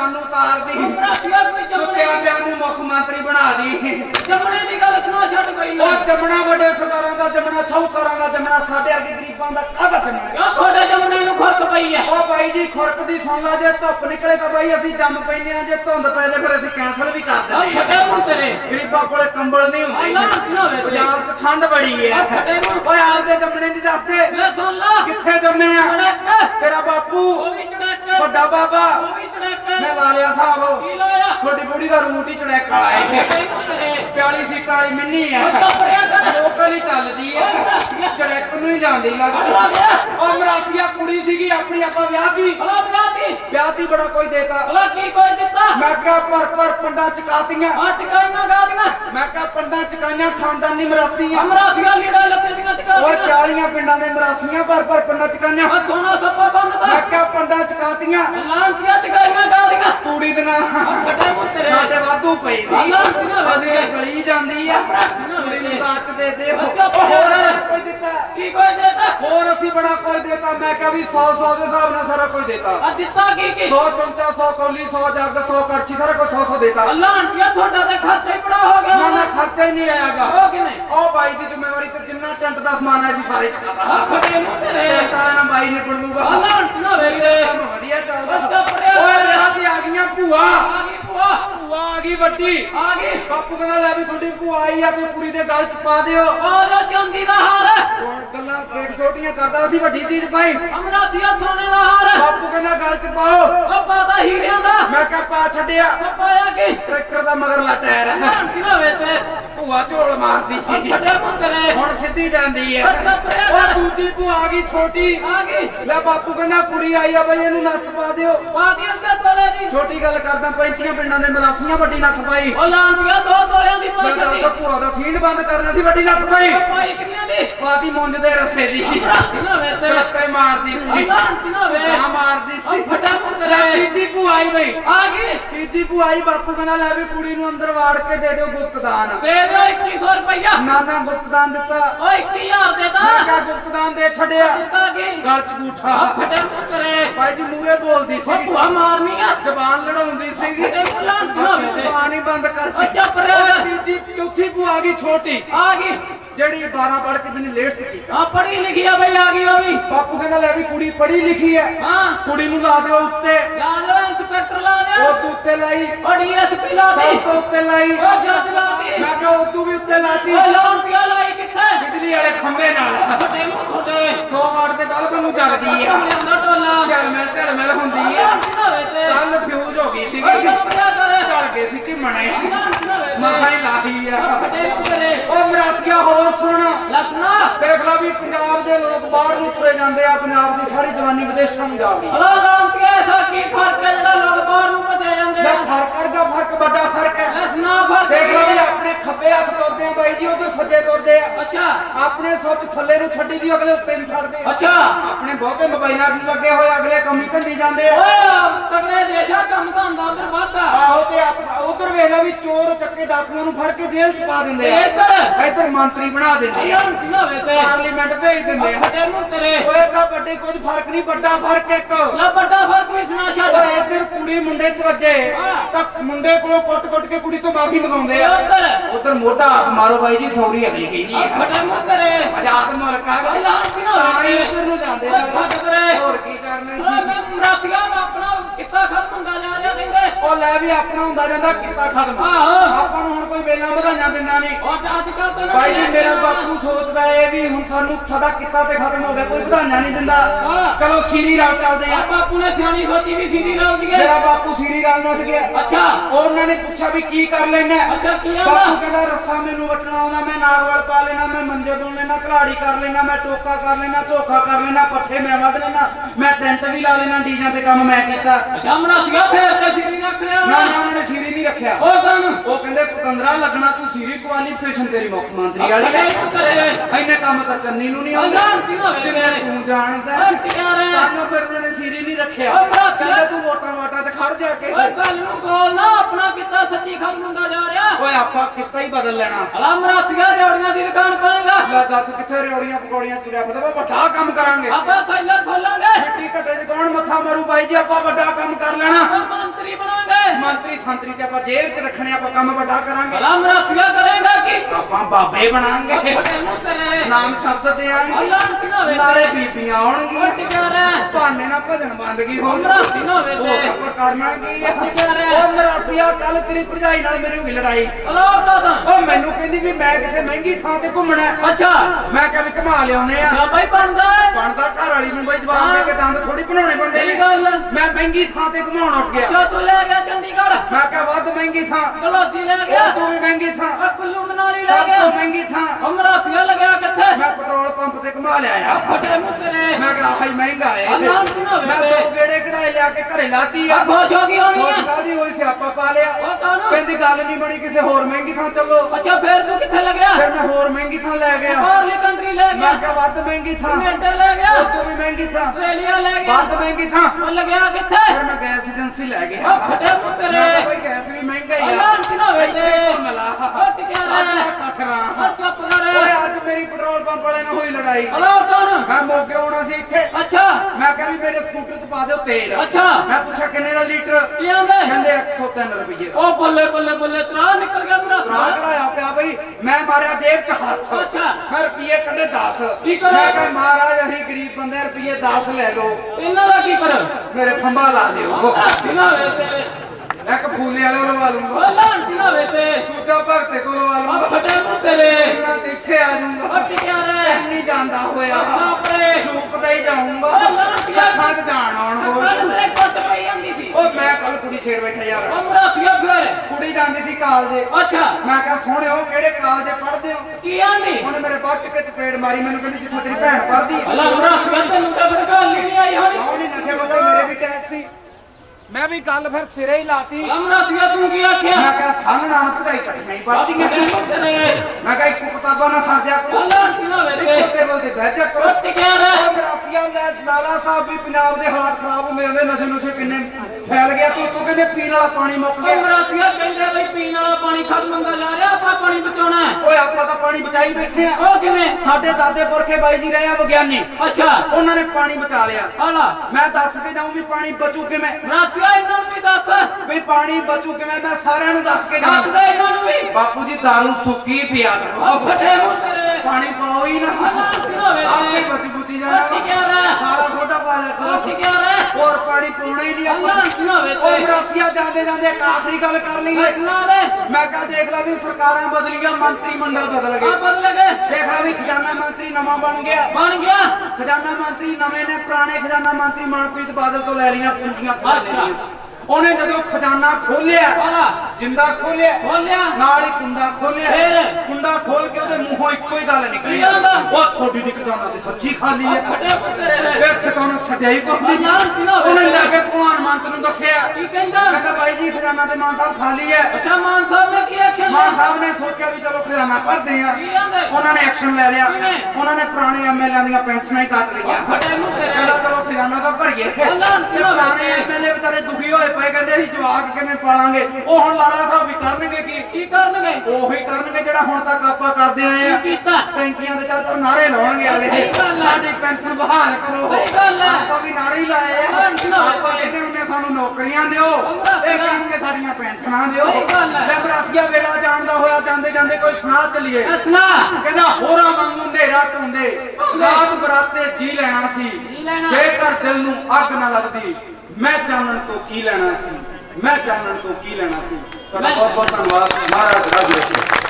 ਸਾਨੂੰ ਉਤਾਰਦੀ ਮਰਾਸੀਆ ਕੋਈ ਸੁੱਤਿਆ ਜੰਮਣੇ ਪਿਆ ਨੂੰ ਮੁੱਖ ਮੰਤਰੀ ਬਣਾ ਦੀ ਜੰਮਣੇ ਦੀ ਗੱਲ ਸੁਣਾ ਛੱਡ ਕੋਈ ਨਾ ਉਹ ਜੰਮਣਾ ਵੱਡੇ ਸਰਦਾਰਾਂ ਦਾ ਜੰਮਣਾ ਸ਼ੌਕਰਾਂ ਦਾ ਜੰਮਣਾ ਸਾਡੇ ਵਰਗੇ ਗਰੀਬਾਂ ਦਾ ਕਾਹਦਾ ਜੰਮਣਾ ਕਿਉਂ ਤੁਹਾਡੇ ਜੰਮਣੇ ਨੂੰ ਖੁਰਕ ਪਈ ਆ ਉਹ ਬਾਈ ਜੀ ਖੁਰਕ ਦੀ ਸੁਣ ਲਾ ਜੇ ਧੁੱਪ ਨਿਕਲੇ ਤਾਂ ਬਾਈ ਅਸੀਂ ਜੰਮ ਪੈਂਦੇ ਆ ਜੇ ਧੁੰਦ ਪੈ ਜਾਏ ਫਿਰ ਅਸੀਂ ਕੈਂਸਲ ਵੀ ਕਰ ਆ ਦਿੰਦੇ ਫਟੇ ਮੂੰਹ ਤੇਰੇ ਗਰੀਬਾਂ ਕੋਲੇ ਕੰਬਲ ਨਹੀਂ ਹੁੰਦੇ ਅੱਲਾ ਨਾ ਹੋਵੇ ਤੇ ਪੰਜਾਬ 'ਚ ਠੰਡ ਬੜੀ ਆ ਫਟੇ ਹੈ ਮੂੰਹ ਓਏ ਆਪਦੇ ਜੰਮਣੇ ਦੀ ਦੱਸ ਦੇ ਲੈ ਸੁਣ ਲਾ ਕਿੱਥੇ ਜੰਮੇ ਆ ਚੜਕ ਤੇਰਾ ਬਾਪੂ ਉਹ ਵੀ ਚੜਕ ਵੱਡਾ ਬਾਬਾ ਉਹ ਵੀ ਚੜਕ ਮੈਂ ਲਾ ਲਿਆ ਸਾਹਿਬ ਕੀ ਲਾਇਆ ਤੁਹਾਡੀ ਬੁੜੀ ਦਾ ਰੂਟ ਹੀ ਚੜੈਕ ਵਾਲਾ ਹੈ ਫਟੇ ਮੂੰਹ ਤੇਰੇ 42 ਸੀਟਾਂ ਵਾਲੀ ਮਿੰਨੀ ਹੈ ਉਹ ਚੁੱਪ ਰਿਹਾ ਕਰ ਲੋਕਲ ਹੀ ਚੱਲਦੀ ਹੈ ਚੜੈਕ ਨੂੰ ਹੀ ਜਾਂਦੀ ਲੱਗਦੀ ਅੱਲਾ ਗਿਆ ਉਹ ਮਰਾਸੀਆ ਕੁੜੀ ਸੀਗੀ ਆਪਣੀ ਆਪਾਂ ਵਿਆਹ ਦੀ ਭਲਾ ਵਿਆਹ ਦੀ ਬੜਾ ਕੋਈ ਦੇਤਾ ਭਲਾ ਕੀ ਕੋਈ ਦਿੱਤਾ ਮੈਂ ਕਿਹਾ ਪਰ ਪੰਡਾਂ ਚਕਾਤੀਆਂ ਅੱਜ ਕਾਈਆਂ ਗਾਦੀਆਂ ਮੈਂ ਕਿਹਾ ਪੰਡਾਂ ਚਕਾਈਆਂ ਖਾਨਦਾਨੀ ਮਰਾਸੀਆਂ ਅਮਰਾਸੀਆਂ ਲੀੜਾ ਲੱਤੇ ਦੀਆਂ ਉਹ ਚਕਾ 40 ਪਿੰਡਾਂ ਦੇ ਮਰਾਸੀਆਂ ਪਰ ਪੰਡਾਂ ਚਕਾਈਆਂ ਆ ਸੋਨਾ ਸੱਪਾ ਬੰਨਦਾ ਮੈਂ ਕਿਹਾ ਪੰਡਾਂ ਚਕਾਤੀਆਂ ਲਾਂਟੀਆਂ ਚਕਾਈਆਂ ਗਾਦੀਆਂ ਤੂੜੀ ਦੀਆਂ ਫਟੇ ਮੂੰਹ ਤੇਰੇ ਸਾਡੇ ਵਾਧੂ ਪਈ ਸੀ ਲਾਂਟੀਆਂ ਅਸੀਂ ਵੇਚ ਗਲੀ ਜਾਂਦੀ ਆ ਮਰਾਸੀਆਂ ਕੁੜੀ ਨੂੰ ਵੇਚ ਦਾਚ ਦੇ ਦੇ ਅੱਛਾ, ਹੋਰ ਕੋਈ ਦਿੱਤਾ ਕੀ ਕੋਈ ਦੇਤਾ ਹੋਰ ਅਸੀਂ ਬੜਾ ਕੋਈ ਦੇਤਾ ਮੈਂ ਕਿਹਾ ਵੀ 100 ਦੇ ਹਿਸਾਬ ਨਾਲ ਸਾਰਾ ਕੁਝ ਦੇਤਾ ਆ ਦਿੱਤਾ ਕੀ 100 ਚਮਚਾ 100 ਕੌਲੀ 100 ਜੱਗ 100 ਕੜਛੀ ਸਾਰਾ ਕੁਝ 100 ਦੇਤਾ ਲਾਂਟੀਆਂ ਤੁਹਾਡਾ ਤੇ ਖਰਚਾ ਹੀ ਬੜਾ ਹੋ ਗਿਆ ਨਾ ਖਰਚਾ ਹੀ ਨਹੀਂ ਆਇਆਗਾ ਉਹ ਕਿਵੇਂ ਉਹ ਬਾਈ ਦੀ ਜ਼ਿੰਮੇਵਾਰੀ ਤੇ ਜਿੰਨਾ ਟੈਂਟ ਦਾ ਸਮਾਨ ਆਇਆ ਸੀ ਸਾਰੇ ਆ ਚਕਾਤਾ ਫਟੇ ਮੂੰਹ ਤੇਰੇ ਟੈਂਟਾਂ ਨਾਲ ਬਾਈ ਨੇ ਬਣ ਲੂਗਾ ਲਾਂਟੀਆਂ ਵੇਚ ਕੰਮ ਵਧੀਆ ਚੱਲਦਾ ਅੱਛਾ, ਪਰਿਆ ਓਏ ਵਿਆਹ ਤੇ ਆ ਗਈਆਂ ਭੂਆ ਆ ਗਈ ਭੂਆ ਭੂਆ ਆ ਗਈ ਵੱਡੀ ਆ ਗਈ ਬਾਪੂ ਕਹਿੰਦਾ ਲੈ ਵੀ ਤੁਹਾਡੀ ਭੂਆ ਆਈ ਆ ਤੇ ਕੁੜੀ ਦੇ ਗਲ ਚ ਪਾ ਦਿਓ ਆ ਜਾ ਚਾਂਦੀ ਦਾ ਹਾਰ ਹੁਣ ਗੱਲਾਂ ਵੇਖ ਛੋਟੀਆਂ ਕਰਦਾ ਅਸੀਂ ਵੱਡੀ ਚੀਜ਼ ਪਾਈ ਅਮਰਾਸੀਆ ਸੋਨੇ ਦਾ ਹਾਰ ਬਾਪੂ ਕਹਿੰਦਾ ਗਲ ਚ ਪਾਓ ਉਹ ਪਾਤਾ ਹੀਰਿਆਂ ਦਾ ਮੈਂ ਕਿਹਾ ਪਾ ਛੱਡਿਆ ਉਹ ਪਾਇਆ ਕੀ ਟਰੈਕਟਰ ਦਾ ਮਗਰਲਾ ਟਾਇਰ ਹੈ ਲਾਂਟੀਆਂ ਵੇਚ ਭੂਆ ਝੋਲ ਮਾਰਦੀ ਆ ਸੀ ਫਟੇ ਮੂੰਹ ਤੇਰੇ ਹੁਣ ਸਿੱਧੀ ਜਾਂਦੀ ਹੈ ਅੱਛਾ, ਪਰਿਆ ਉਹ ਦੂਜੀ ਭੂਆ ਆ ਗਈ ਛੋਟੀ ਆ ਗਈ ਲੈ ਬਾਪੂ ਕਹਿੰਦਾ ਕੁੜੀ ਆਈ ਆ ਬਈ ਇਹਨੂੰ ਨੱਥ ਪਾ ਦਿਓ ਪਾਤੀ ਅੱਧੇ ਤੋਲੇ ਦੀ ਛੋਟੀ ਗੱਲ ਕਰਦਾ 35 ਪਿੰਡਾਂ ਦੇ ਮਰਾਸੀਆਂ ਵੱਡੀ ਨੱਥ ਪਾਈ ਉਹ ਲਾਂਟੀਆਂ 2 ਤੋਲਿਆਂ ਦੀ ਮੈਂ ਪੈਸੇ ਦੀ ਤਾਂ ਭੂਆ ਦਾ ਸੀਂਡ ਬੰਦ ਕਰਨਾ ਸੀ ਵੱਡੀ ਨੱਥ ਪਾਈ ਉਹ ਪਾਈ ਕਿੰਨੇ ਦੀ ਪਾਤੀ ਮੁੰਜ ਦੇ ਰੱਸੇ ਦੀ ਅਮਰਾਸੀਆਂ ਵੇਚ ਰੱਤੇ ਮਾਰਦੀ ਸੀ ਲਾਂਟੀਆਂ ਵੇਚ ਆ ਮਾਰਦੀ ਸੀ ਉਹ ਫਟੇ ਮੂੰਹ ਲੈ ਤੇਰੇ ਤੀਜੀ ਭੂਆ ਆਈ ਬਈ ਆ ਗਈ ਤੀਜੀ ਭੂਆ ਆਈ ਬਾਪੂ ਕਹਿੰਦਾ ਲੈ ਵੀ ਕੁੜੀ ਨੂੰ ਅੰਦਰ ਵਾੜ ਕੇ ਦੇ ਦਿਓ ਗੁਪਤਦਾਨ ਦੇ ਦਿਓ 2100 ਰੁਪਇਆ ਨਾਨਾ ਗੁਪਤਦਾਨ ਦਿੱਤਾ ਓ 21000 ਦੇਤਾ ਮੈਂ ਕਿਹਾ ਗੁਪਤਦਾਨ ਦੇ ਛੱਡਿਆ ਦਿੱਤਾ ਕੀ ਗਲ ਚ ਗੂਠਾ ਆ ਫਟੇ ਮੂੰਹ ਤੇਰੇ ਬਾਈ ਜੀ ਮੂਰੇ ਬੋਲਦੀ ਉਹ ਸੀ ਭੂਆ ਮਾਰਨੀ ਆ ਜ਼ਬਾਨ ਲੜਾਉਂਦੀ ਸੀਗੀ ਫਟੇ ਮੂੰਹ ਲਾਂਟੀਆਂ ਵੇਚ ਜ਼ਬਾਨ ਹੀ ਬੰਦ ਕਰ ਅੱਛਾ, ਪਰਿਆ ਕਰ। ਤੀਜੀ ਚੌਥੀ ਭੂਆ ਆ ਗਈ ਛੋਟੀ ਆ ਗਈ ਜਿਹੜੀ 12 ਪੜ੍ਹ ਕੇ ਜਿਹਨੇ ਲੇਟ ਸੀ ਕੀਤਾ ਆ ਪੜ੍ਹੀ ਲਿਖੀ ਆ ਬਈ ਆ ਗਈ ਉਹ ਵੀ ਬਾਪੂ ਕਹਿੰਦਾ ਲੈ ਵੀ ਕੁੜੀ ਪੜ੍ਹੀ ਲਿਖੀ ਹੈ ਹਾਂ ਕੁੜੀ ਨੂੰ ਲਾ ਦਿਓ ਉੱਤੇ ਲਾ ਦਿਓ ਇੰਸਪੈਕਟਰ ਲਾ ਦਿਓ ਉਹ ਤੋਂ ਉੱਤੇ ਲਾਈ ਓ ਡੀਐਸਪੀ ਲਾ ਦੀ ਸਭ ਤੋਂ ਉੱਤੇ ਲਾਈ ਓ ਜੱਜ ਲਾ ਦੀ ਮੈਂ ਕਿਹਾ ਉਦੋਂ ਵੀ ਉੱਤੇ ਲਾਤੀ ਓ ਲਾਂਟੀਆਂ ਲਾਈ ਕਿੱਥੇ ਬਿਜਲੀ ਵਾਲੇ ਖੰਭੇ ਨਾਲ ਫਟੇ ਮੂੰਹ ਤੁਹਾਡੇ 100 ਵਾਟ ਦੇ ਬਲਬ ਨੂੰ ਜਗਦੀ ਆ ਲਿਆਂਦਾ ਟੋਲਾ ਝਲਮਲ ਹੁੰਦੀ ਆ ਲਾਂਟੀਆਂ ਵੇਚ ਕੱਲ ਫਿਊਜ਼ ਹੋ ਗਈ ਓ ਸੀਗੀ ਚੁੱਪ ਰਿਹਾ ਕਰ ਝੜ ਗਏ ਸੀ ਝਿਮਣੇ ਲਾਂਟੀਆਂ ਵੇਚ ਮਸਾਂ ਹੀ ਲਾਹੀ ਆ ਫਟੇ ਮੂੰਹ ਤੇਰੇ ਉਹ ਮਰਾਸੀਆ ਹੋਰ ਸੁਣ ਲਸਨਾ ਦੇਖ ਲਾ ਵੀ ਪੰਜਾਬ ਦੇ ਲੋਕ ਬਾਹਰ ਨੂੰ ਤੁਰੇ ਜਾਂਦੇ ਆ ਪੰਜਾਬ ਦੀ ਸਾਰੀ ਜਵਾਨੀ ਵਿਦੇਸ਼ਾਂ ਨੂੰ ਜਾ ਗਈ ਹਲਾ ਲਾਂਟੀਆਂ ਐਸਾ ਕੀ ਫਰਕ ਹੈ ਜਿਹੜਾ ਲੋਕ ਬਾਹਰ ਨੂੰ ਭੱਜੇ ਜਾਂਦੇ ਮੈਂ ਆ ਫਰਕ ਕਰਦਾ ਫਰਕ ਵੱਡਾ ਫਰਕ ਹੈ ਲਸਨਾ ਫਰਕ ਦੇਖ ਲਓ ਵੀ ਹੈ। ਆਪਣੇ ਖੱਬੇ ਹੱਥ ਤੁਰਦੇ ਆ ਬਾਈ ਜੀ ਉਧਰ ਸੱਜੇ ਤੁਰਦੇ ਆ ਅੱਛਾ ਆਪਣੇ ਸੁੱਚ ਥੱਲੇ ਨੂੰ ਛੱਡੀ ਦੀ ਅਗਲੇ ਉੱਤੇ ਨੂੰ ਛੱਡਦੇ ਆ ਅੱਛਾ ਆਪਣੇ ਬਹੁਤੇ ਮੋਬਾਈਲਾਂ ਨੂੰ ਲੱਗੇ ਹੋਏ ਅਗਲੇ ਕੰਮੀ ਧੰਦੀ ਜਾਂਦੇ ਆ ਓਏ ਤਗੜੇ ਦੇਸ਼ਾ ਕੰਮ ਧੰਦਾ ਉਧਰ ਵਾਧਾ ਆਹੋ ਤੇ ਉਧਰ ਵੇਖ ਲਾ ਵੀ ਚੋਰ ਚੱਕੇ ਡਾਕੂਆਂ ਨੂੰ ਫੜ ਕੇ ਜੇਲ੍ਹ ਚ ਪਾ ਦਿੰਦੇ ਆ ਇੱਧਰ ਮੰਤਰੀ ਬਣਾ ਦਿੰਦੇ ਆ ਲਾਂਟੀਆਂ ਵੇਚ ਪਾਰਲੀਮੈਂਟ ਭੇਜ ਦਿੰਦੇ ਆ ਫਟੇ ਮੂੰਹ ਤੇਰੇ ਓਏ ਤਾਂ ਵੱਡੇ ਕੁਝ ਫਰਕ ਨਹੀਂ ਵੱਡਾ ਫਰਕ ਇੱਕ ਲਾ ਵੱਡਾ ਫਰਕ ਵੀ ਸੁਣਾ ਛੱਡ ਓਏ ਇੱਧਰ ਕੁੜੀ ਮੁੰਡੇ ਚ ਵੱਜੇ ਹਾਂ। ਤਾਂ ਮੁੰਡੇ ਕੋਲੋਂ ਕੁੱਟ ਕੇ ਕੁੜੀ ਤੋਂ ਮਾਫੀ ਮੰਗਾਉਂਦੇ ਆ ਉਧਰ ਉਧਰ ਮੋਢਾ ਹੱਥ ਮਾਰੋ ਬਾਈ ਜੀ ਸੌਰੀ ਅਗਲੀ ਕਹਿੰਦੀ ਆ ਫਟੇ ਮੂੰਹ ਤੇਰੇ ਆਜ਼ਾਦ ਮੁਲਕ ਆ ਲਾਂਟੀਆਂ ਤਾਂ ਹੀ ਵੇਚ ਇੱਧਰ ਨੂੰ ਜਾਂਦੇ ਓਏ ਛੱਡ ਪਰੇ ਹੋਰ ਕੀ ਕਰਨਾ ਓਏ ਸੀ ਮੈਂ ਮਰਾਸੀਆ ਆਪਣਾ ਕਿੱਤਾ ਖਤਮ ਹੁੰਦਾ ਜਾ ਰਿਹਾ ਕਹਿੰਦੇ ਉਹ ਲੈ ਵੀ ਆਪਣਾ ਹੁੰਦਾ ਜਾਂਦਾ ਕਿੱਤਾ ਖਤਮ ਆਹੋ ਆਪਾਂ ਨੂੰ ਹੁਣ ਕੋਈ ਵੇਲਾਂ ਵਧਾਈਆਂ ਦਿੰਦਾ ਨਹੀਂ ਉਹ ਅੱਜ ਕੱਲ ਤਾਂ ਬਾਈ ਜੀ ਮੇਰਾ ਬਾਪੂ ਸੋਚਦਾ ਏ ਵੀ ਹੁਣ ਸਾਨੂੰ ਸਾਡਾ ਕਿੱਤਾ ਤੇ ਖਤਮ ਹੋ ਗਿਆ ਕੋਈ ਵਧਾਈਆਂ ਨਹੀਂ ਦਿੰਦਾ ਹਾਂ। ਚਲੋ ਸੀਰੀ ਰਾਲ ਚੱਲਦੇ ਆ ਬਾਪੂ ਨੇ ਸਿਆਣੀ ਸੋਚੀ ਵੀ ਸੀਰੀ ਲਾਉ ਦੀਏ ਮੇਰਾ ਬਾਪੂ ਸੀਰੀ ਰਾਲ ਨੂੰ ਉੱਠ ਗਿਆ ਅੱਛਾ ਉਹਨਾਂ ਨੇ ਪੁੱਛਿਆ ਵੀ ਕੀ ਕਰ ਲੈਣਾ ਅੱਛਾ ਕੀ ਬਾਪੂ ਆਂਦਾ ਕਹਿੰਦਾ ਰੱਸਾ ਮੈਨੂੰ ਵੱਟਣਾ ਆਉਂਦਾ ਮੈਂ ਨਾਗਵਲ ਪਾ ਲੈਣਾ ਮੈਂ ਮੰਜੇ ਬੁਣ ਲੈਣਾ ਕਲਾੜੀ ਕਰ ਲੈਣਾ ਮੈਂ ਟੋਕਾ ਕਰ ਲੈਣਾ ਝੋਖਾ ਕਰ ਲੈਣਾ ਪੱਠੇ ਮੈਂ ਵੱਢ ਲੈਣਾ ਮੈਂ ਟੈਂਟ ਵੀ ਲਾ ਲੈਣਾ ਡੀਜਾਂ ਤੇ ਕੰਮ ਮੈਂ ਕੀਤਾ ਅੱਛਾ ਮਰਾਸੀਆ ਫੇਰ ਤੇ ਸੀਰੀ ਨਾਲ ਰੱਖ ਲਿਆ ਨਾ ਨਾ ਉਹਨਾਂ ਨੇ ਸੀਰੀ ਨਹੀਂ ਰੱਖਿਆ ਉਹ ਕੌਣ ਉਹ ਕਹਿੰਦੇ ਪਤੰਦਰਾ ਲੱਗਣਾ ਤੂੰ ਸੀਰੀ ਕੁਆਲੀਫਿਕੇਸ਼ਨ ਤੇਰੀ ਮੁੱਖ ਮੰਤਰੀ ਵਾਲੀ ਹੈ ਇੰਨੇ ਕੰਮ ਤਾਂ ਚੰਨੀ ਨੂੰ ਨਹੀਂ ਆਉਂਦਾ ਜਿੰਨੇ ਤੂੰ ਜਾਣਦਾ ਤਾਂ ਫਿਰ ਉਹਨਾਂ ਨੇ ਸੀਰੀ ਨਹੀਂ ਰੱਖਿਆ ਕਹਿੰਦੇ ਤੂੰ ਵੋਟਾਂ ਵਾਟਾਂ 'ਚ ਖੜ ਜਾ ਕੇ ਓਏ ਗੱਲ ਨੂੰ ਗੋਲ ਨਾ ਆਪਣਾ ਕਿੱਤਾ ਸੱਚੀ ਖਤਮ ਹੁੰਦਾ ਜਾ ਰਿਹਾ ਓਏ ਆਪਾਂ ਕਿੱਤਾ ਹੀ ਬਦਲ ਲੈਣਾ ਹਲਾ ਮਰਾਸੀਆ ਰਿਓੜੀਆਂ ਦੀ ਦੁਕਾਨ ਪਾਏਗਾ ਲੈ ਦੱਸ ਕਿੱਥੇ ਰਿਓੜੀਆਂ ਪਕੌੜੀਆਂ ਚੁਰਿਆ ਫਿਰਦਾ ਵੱਡਾ ਕੰਮ ਕਰਾਂਗੇ ਆਪਾਂ ਸੈਲਰ ਖੋਲਾਂਗੇ ਮਿੱਟੀ ਘੱਟੇ 'ਚ ਕੌਣ ਮੱਥਾ ਮਾਰੂ ਬਾਈ ਜੀ ਆਪਾਂ ਵੱਡਾ ਕੰਮ ਕਰ ਲੈਣਾ ਆਪਾਂ ਮੰਤਰੀ ਬਣਾਂਗੇ ਮੰਤਰੀ ਸੰਤਰੀ ਤੇ ਆਪਾਂ ਜੇਲ੍ਹ 'ਚ ਰੱਖਣੇ ਆਪਾਂ ਕੰਮ ਵੱਡਾ ਕਰਾਂਗੇ ਹਲਾ ਮਰਾਸੀਆ ਕਰੇਗਾ ਕੀ ਆਪਾਂ ਬਾਬੇ ਬਣਾਂਗੇ ਤੇਰੇ ਨਾਮ ਸ਼ਬਦ ਦੇਾਂਗੇ ਨਾਲੇ ਬੀਬੀਆਂ ਆਉਣਗੀਆਂ ਭਾਨੇ ਨਾਲ ਭਜਨ ਬੰਦਗੀ ਹੋਣ ਮਰਾਸੀ ਨਾ ਹੋਵੇ ਤੇ ਆਪਾਂ ਕਰਨਾ ਕੀ ਆ ਉਹ ਮਰਾਸੀਆ ਕੱਲ ਤੇਰੀ ਭਰਜਾਈ ਨਾਲ ਮੇਰੀ ਹੋਈ ਲੜਾਈ ਹਲੋ ਕਾਦਾ ਉਹ ਮੈਨੂੰ ਕਹਿੰਦੀ ਵੀ ਮੈਂ ਕਿਸੇ ਮਹਿੰਗੀ ਥਾਂ ਤੇ ਘੁੰਮਣਾ ਅੱਛਾ ਮੈਂ ਕਿਹਾ ਵੀ ਘੁਮਾ ਲਿਆਉਨੇ ਆ ਬਾਈ ਬਣਦਾ ਬਣਦਾ ਘਰ ਵਾਲੀ ਨੂੰ ਬਈ ਜਵਾਬ ਦੇ ਕੇ ਦੰਦ ਥੋੜੀ ਬਣਾਉਣੇ ਬੰਦੇ ਸਹੀ ਗੱਲ ਮੈਂ ਮਹਿੰਗੀ ਥਾਂ ਤੇ ਘੁਮਾਉਣ ਉੱਠ ਗਿਆ ਅੱਛਾ ਤੂੰ ਲੈ ਗਿਆ ਚੰਡੀਗੜ੍ਹ ਮੈਂ ਕਿਹਾ ਵੱਧ ਮਹਿੰਗੀ ਥਾਂ ਗਲੋਜੀ ਲੈ ਗਿਆ ਤੂੰ ਵੀ ਮਹਿੰਗੀ ਥਾਂ ਆ ਕੁੱਲੂ ਮਨਾਲੀ ਲੈ ਸਭ ਗਿਆ ਤੋਂ ਮਹਿੰਗੀ ਥਾਂ ਮਰਾਸੀਆ ਲੱਗਿਆ ਕਿੱਥੇ ਮੈਂ ਪੈਟਰੋਲ ਪੰਪ ਤੇ ਘੁਮਾ ਲਿਆ ਆ ਫਟੇ ਮੂੰਹ ਤੇਰੇ ਮੈਂ ਕਿਹਾ ਹਾਈ ਮਹਿੰਗਾ ਹੈ ਨਾਮ ਕੀ ਨਾ ਹੋਵੇ ਮੈਂ ਦੋ ਗੇੜੇ ਕਢਾਏ ਲਿਆ ਕੇ ਘਰੇ ਲਾਤੀ ਆ ਖੁਸ਼ ਹੋ ਗਈ ਹੋਣੀ ਆ ਕਾਦੀ ਹੋਈ ਸਿਆਪਾ ਪਾ ਲਿਆ ਉਹ ਕੌਣ ਕਹਿੰਦੀ ਗੱਲ ਨਹੀਂ ਬਣੀ ਕਿਸੇ ਹੋਰ ਮਹਿੰਗੀ ਥਾਂ ਚੱਲੋ ਅੱਛਾ ਫੇਰ ਤੂੰ ਕਿੱਥੇ ਲੱਗਿਆ ਫਿਰ ਮੈਂ ਹੋਰ ਮਹਿੰਗੀ ਥਾਂ ਲੈ ਗਿਆ ਬਾਹਰਲੀ ਕੰਟਰੀ ਲੈ ਗਿਆ ਮੈਂ ਕਿਹਾ ਵੱਧ ਮਹਿੰਗੀ ਥਾਂ ਕੈਨੇਡਾ ਲੈ ਗਿਆ ਉਹ ਤੋਂ ਵੀ ਮਹਿੰਗੀ ਥਾਂ ਆਸਟ੍ਰੇਲੀਆ ਲੈ ਗਿਆ ਵੱਧ ਮਹਿੰਗੀ ਥਾਂ ਉਹ ਲੱਗਿਆ ਕਿੱਥੇ ਫਿਰ ਮੈਂ ਗੈਸ ਏਜੰਸੀ ਲੈ ਗਿਆ ਉਹ ਫਟੇ ਮੂੰਹ ਤੇਰੇ ਮੈਂ ਕਿਹਾ ਕੋਈ ਗੈਸ ਵੀ ਮਹਿੰਗਾ ਹੀ ਆ ਨਾਮ ਕੀ ਨਾ ਹੋਵੇ ਤੇ ਮਲਾ ਉਹ ਟਿਕਿਆ ਰਹਿ ਕਸਰਾ ਉਹ ਚੁੱਪ ਕਰ ਓਏ ਅੱਜ ਮੇਰੀ ਪੈਟਰੋਲ ਪੰਪ ਵਾਲੇ ਨਾਲ ਹੋਈ ਲੜਾਈ ਹਲੋ ਕੌਣ ਮੈਂ ਮੋਗੇ ਆਉਣਾ ਸੀ ਇੱਥੇ ਅੱਛਾ ਮੈਂ ਕਿਹਾ ਵੀ ਮੇਰੇ ਸਕੂਟਰ 'ਚ ਪਾ ਦਿਓ ਤੇਲ ਅੱਛਾ ਮੈਂ ਪੁੱਛਿਆ ਕਿੰਨੇ ਦਾ ਲੀਟਰ ਕੀ ਆਂਦੇ ਕਹਿੰਦੇ 103 ਰੁਪਏ ਉਹ ਬੱਲੇ ਬੱਲੇ ਬੱਲੇ ਤਰਾ ਨਿਕਲ ਗਿਆ ਮੇਰਾ ਤਰਾ ਕਢਾਇਆ ਪਿਆ ਬਈ ਮੈਂ ਮਾਰਿਆ ਜੇਬ 'ਚ ਹੱਥ ਅੱਛਾ ਮੈਂ ਰੁਪਏ ਕੱਢੇ 10 ਕੀ ਕਰਾਂ? ਮੈਂ ਕਿਹਾ ਮਹਾਰਾਜ ਅਸੀਂ ਗਰੀਬ ਬੰਦੇ ਰੁਪਏ 10 ਲੈ ਲਓ ਇਹਨਾਂ ਦਾ ਕੀ ਕਰ ਮੇਰੇ ਖੰਭਾ ਲਾ ਦਿਓ ਨਾ ਵੇ ਤੇ ਇੱਕ ਫੂਲੇ ਵਾਲੇ ਲਵਾ ਲੂੰਗਾ ਉਹ ਲਾਂਟੀ ਨਾ ਵੇ ਤੇ ਦੂਜਾ ਭਗਤੇ ਤੋਂ ਲਵਾ ਉਹ ਲੂੰਗਾ ਫਟੇ ਮੂੰਹ ਤੇਰੇ ਇਹਨਾਂ 'ਚ ਇੱਥੇ ਆ ਉਹ ਜਾਊਂਗਾ ਟਿਕਿਆ ਰਹਿ ਨਹੀਂ ਜਾਂਦਾ ਹੋਇਆ ਬਾਪਰੇ ਸ਼ੂਕਦਾ ਹੀ ਜਾਊਂਗਾ ਉਹ ਲਾਂਟੀਆ ਸੱਥਾਂ 'ਚ ਜਾਣ ਆਉਣ ਹੋ ਕੱਲ ਮੇਰੇ ਕੁੱਟ ਪਈ ਜਾਂਦੀ ਸੀ ਉਹ ਮੈਂ ਕੱਲ ਕੁੜੀ ਛੇੜ ਬੈਠਾ ਯਾਰ ਉਹ ਮਰਾਸੀਆ ਫਿਰ ਕੁੜੀ ਜਾਂਦੀ ਸੀ ਕਾਲਜੇ ਅੱਛਾ ਮੈਂ ਕਿਹਾ ਸੋਹਣਿਓ ਕਿਹੜੇ ਕਾਲਜੇ ਪੜ੍ਹਦੇ ਹੋ ਕੀ ਆਂਦੀ ਉਹਨੇ ਮੇਰੇ ਬੱਟ ਕੇ ਚਪੇੜ ਮਾਰੀ ਮੈਨੂੰ ਕਹਿੰਦੀ ਜਿੱਥੋਂ ਤੇਰੀ ਭੈਣ ਪੜ੍ਹਦੀ ਹੈ ਹਲਾ ਮਰਾਸੀਆ ਤੈਨੂੰ ਤਾਂ ਫਿਰ ਗੱਲ ਹੀ ਨਹੀਂ ਆਈ ਹੋਣੀ ਕੌਣ ਨਹੀਂ ਨਸ਼ੇ ਬੰਦੇ ਮੇਰੇ ਵੀ ਟੈਕਸ ਸੀ ਮੈਂ ਵੀ ਗੱਲ ਫਿਰ ਸਿਰੇ ਹੀ ਲਾਤੀ ਹਲਾ ਮਰਾਸੀਆ ਤੂੰ ਕੀ ਆਖਿਆ ਮੈਂ ਕਿਹਾ ਛੰਨ ਨਾਲ ਭਜਾਈ ਇਕੱਠੀਆਂ ਹੀ ਪੜ੍ਹਦੀਆਂ ਮੈਂ ਕਿਹਾ ਇੱਕੋ ਕਿਤਾਬਾਂ ਨਾਲ ਸਰਜਿਆ ਕਰੋ ਲਾਂਟੀ ਨਾ ਵੇ ਤੇ ਇੱਕੋ ਟੇਬਲ ਤੇ ਬਹਿ ਜਾ ਕਰੋ ਉਹ ਟਿਕਿਆ ਰਹਿ ਉਹ ਮਰਾਸੀਆ ਲੈ ਲਾਲਾ ਸਾਹਿਬ ਵੀ ਪੰਜਾਬ ਦੇ ਹਾਲਾਤ ਖਰਾਬ ਹੋਏ ਨੇ ਨਸ਼ੇ ਨੁਸ਼ੇ ਕਿੰਨੇ ਫੈਲ ਗਿਆ ਤੂੰ ਕਹਿੰਦੇ ਪੀਣ ਵਾਲਾ ਪਾਣੀ ਮੁੱਕ ਉਹ ਗਿਆ ਮਰਾਸੀਆ ਕਹਿੰਦੇ ਬਈ ਪੀਣ ਵਾਲਾ ਪਾਣੀ ਖਤਮ ਹੁੰਦਾ ਜਾ ਰਿਹਾ ਆਪਾਂ ਪਾਣੀ ਬਚਾਉਣਾ ਹੈ ਓਏ ਆਪਾਂ ਤਾਂ ਪਾਣੀ ਬਚਾਈ ਬੈਠੇ ਆ ਉਹ ਕਿਵੇਂ ਸਾਡੇ ਦਾਦੇ ਪੁਰਖੇ ਬਾਈ ਜੀ ਰਹੇ ਆ ਵਿਗਿਆਨੀ ਅੱਛਾ ਉਹਨਾਂ ਨੇ ਪਾਣੀ ਬਚਾ ਲਿਆ ਹਲਾ ਮੈਂ ਦੱਸ ਕੇ ਜਾਊਂ ਵੀ ਪਾਣੀ ਬਚੂ ਕਿਵੇਂ ਮਰਾਸੀਆ ਇਹਨਾਂ ਨੂੰ ਵੀ ਦੱਸ ਵੀ ਪਾਣੀ ਬਚੂ ਕਿਵੇਂ ਮੈਂ ਸਾਰਿਆਂ ਨੂੰ ਦੱਸ ਕੇ ਦੱਸ ਜਾਊਂ ਦੇ ਇਹਨਾਂ ਨੂੰ ਵੀ ਬਾਪੂ ਜੀ ਦਾਰੂ ਸੁੱਕੀ ਪਿਆ ਉਹ ਕਰੋ ਫਟੇ ਮੂੰਹ ਤੇਰੇ ਪਾਣੀ ਪਾਓ ਹੀ ਨਾ ਲਾਂਟੀ ਨਾ ਵੇ ਆਪੇ ਤੇ ਬਚ ਬੁਚੀ ਜਾਣਾ ਉਹ ਟਿਕਿਆ ਰਹਿ ਸਾਰਾ ਛੋਟਾ ਪਾ ਲਿਆ ਉਹ ਕਰੋ ਟਿਕਿਆ ਰਹਿ ਹੋਰ ਪਾਣੀ ਪਾਉਣਾ ਹੀ ਨਹੀਂ ਆਪਾਂ ਲਾਂਟੀ ਨਾ ਵੇ ਉਹ ਤੇ ਮਰਾਸੀਆ ਜਾਂਦੇ ਜਾਂਦੇ ਇੱਕ ਆਖਰੀ ਗੱਲ ਕਰ ਲਈਏ ਸੁਣਾ ਦੇ ਮੈਂ ਕਹਾ ਦੇਖ ਲਾ ਵੀ ਸਰਕਾਰਾਂ ਬਦਲੀਆਂ ਮੰਤਰੀ ਮੰਡਲ ਬਦਲ ਆ ਗਏ ਬਦਲ ਗਏ ਦੇਖ ਲਾ ਵੀ ਖਜ਼ਾਨਾ ਮੰਤਰੀ ਨਵਾਂ ਬਣ ਗਿਆ ਬਣ ਗਿਆ ਖਜ਼ਾਨਾ ਮੰਤਰੀ ਨਵੇਂ ਨੇ ਪੁਰਾਣੇ ਖਜ਼ਾਨਾ ਮੰਤਰੀ ਮਨਪ੍ਰੀਤ ਬਾਦਲ ਤੋਂ ਲੈ ਲਈਆਂ ਪੂੰਜੀਆਂ ਖਜ਼ਾਨੇ ਦੀਆਂ ਉਹਨੇ ਜਦੋਂ ਖਜ਼ਾਨਾ ਖੋਲਿਆ ਹਲਾ ਜਿੰਦਾ ਖੋਲਿਆ ਬੋਲਿਆ ਨਾਲ ਹੀ ਕੁੰਡਾ ਖੋਲਿਆ ਫੇਰ? ਕੁੰਡਾ ਖੋਲ ਕੇ ਉਹਦੇ ਮੂੰਹੋਂ ਇੱਕੋ ਹੀ ਗੱਲ ਨਿਕਲੀ ਕੀ ਆਂਦਾ? ਉਹ ਤੁਹਾਡੀ ਦੀ ਖਜ਼ਾਨਾ ਤੇ ਸੱਚੀ ਖਾਲੀ ਹੈ ਫਟੇ ਮੂੰਹ ਤੇਰੇ ਇੱਥੇ ਤਾਂ ਉਹਨੇ ਛੱਡਿਆ ਹੀ ਕੋਈ ਨਹੀਂ ਲਾਂਟੀ ਨਾ ਵੇ ਉਹਨੇ ਜਾ ਤੇ ਕੇ ਭਗਵਾਨ ਮੰਤ ਨੂੰ ਦੱਸਿਆ ਕੀ ਕਹਿੰਦਾ ਕਹਿੰਦਾ ਬਾਈ ਜੀ ਖਜ਼ਾਨਾ ਤੇ ਮਾਨ ਸਾਹਿਬ ਖਾਲੀ ਹੈ ਅੱਛਾ ਮਾਨ ਸਾਹਿਬ ਨੇ ਕੀ ਐਕਸ਼ਨ ਮਾਨ ਲਿਆ ਸਾਹਿਬ ਨੇ ਸੋਚਿਆ ਵੀ ਚਲੋ ਖਜ਼ਾਨਾ ਭਰਦੇ ਆ ਕੀ ਆਂਦੇ ਉਹਨਾਂ ਨੇ ਐਕਸ਼ਨ ਲੈ ਲਿਆ ਕਿਵੇਂ? ਉਹਨਾਂ ਨੇ ਪੁਰਾਣੇ ਐਮਐਲਏ ਦੀਆਂ ਪੈਨਸ਼ਨਾਂ ਹੀ ਕੱਟ ਲਈਆਂ ਫਟੇ ਮੂੰਹ ਕਹਿੰਦਾ ਤੇਰੇ ਚਲੋ ਖਜ਼ਾਨਾ ਤਾਂ ਭਰੀਏ ਤੇ ਅੱਲਾ ਨਾ ਪੁਰਾਣੇ ਵੇ। ਐਮਐਲਏ ਵਿਚਾਰੇ ਦੁਖੀ ਹੋਏ ਪਏ ਕਹਿੰਦੇ ਅਸੀਂ ਜਵਾਕ ਕਿਵੇਂ ਪਾਲਾਂਗੇ ਉਹ ਹੁਣ ਲਾਲਾ ਸਾਹਿਬ ਵੀ ਕਰਨਗੇ ਕੀ ਕਰਨਗੇ ਉਹੀ ਕਰਨਗੇ ਜਿਹੜਾ ਹੁਣ ਤੱਕ ਆਪਾਂ ਕਰਦੇ ਆਏ ਕੀ ਆ ਕੀਤਾ ਟੈਂਕੀਆਂ ਦੇ ਚੜ ਨਾਰੇ ਲਾਉਣਗੇ ਅਗਲੇ ਸਹੀ ਗੱਲ ਆ। ਸਾਡੀ ਪੈਨਸ਼ਨ ਬਹਾਲ ਕਰੋ ਸਹੀ ਗੱਲ ਆ। ਆਪਾਂ ਵੀ ਨਾਰੇ ਹੀ ਲਾਏ ਆ ਪੈਨਸ਼ਨ ਹੋਵੇ ਆਪਾਂ ਤੇ। ਕਹਿੰਦੇ ਹੁੰਦੇ ਸਾਨੂੰ ਨੌਕਰੀਆਂ ਦਿਓ ਇਹ ਕਹਿਣਗੇ ਸਾਡੀਆਂ ਪੈਨਸ਼ਨਾਂ ਦਿਓ ਸਹੀ ਗੱਲ ਆ। ਲੈ ਬਰਾਸੀਆ ਵੇਲਾ ਜਾਣਦਾ ਹੋਇਆ ਜਾਂਦੇ ਜਾਂਦੇ ਕੋਈ ਸੁਣਾ ਚੱਲੀਏ ਅਸਨਾ ਕਹਿੰਦਾ ਹੋਰਾਂ ਵਾਂਗੂ ਹਨੇਰਾ ਟੁੰਦੇ ਰਾਤ ਬਰਾਤੇ ਜੀ ਲੈਣਾ ਸੀ ਜੀ ਲੈਣਾ। ਜੇਕਰ ਦਿਲ ਨੂੰ ਅੱਗ ਨਾ ਲੱਗਦੀ ਮੈਂ ਚਾਨਣ ਤੋਂ ਕੀ ਲੈਣਾ ਸੀ ਮੈਂ ਚਾਨਣ ਤੋਂ ਕੀ ਲੈਣਾ ਸੀ ਤੁਹਾਡਾ ਬਹੁਤ ਬਹੁਤ ਧੰਨਵਾਦ ਮਹਾਰਾਜ ਰਾਜੀ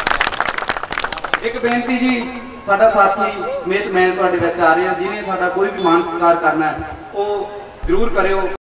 ਰੱਖੇ ਇੱਕ ਬੇਨਤੀ ਜੀ ਸਾਡਾ ਸਾਥੀ ਸਮੇਤ ਮੈਂ ਤੁਹਾਡੇ ਵਿੱਚ ਆ ਰਿਹਾ ਜਿਹਨੇ ਸਾਡਾ ਕੋਈ ਵੀ ਮਾਨ ਸਤਿਕਾਰ ਕਰਨਾ ਹੈ ਉਹ ਜ਼ਰੂਰ ਕਰਿਓ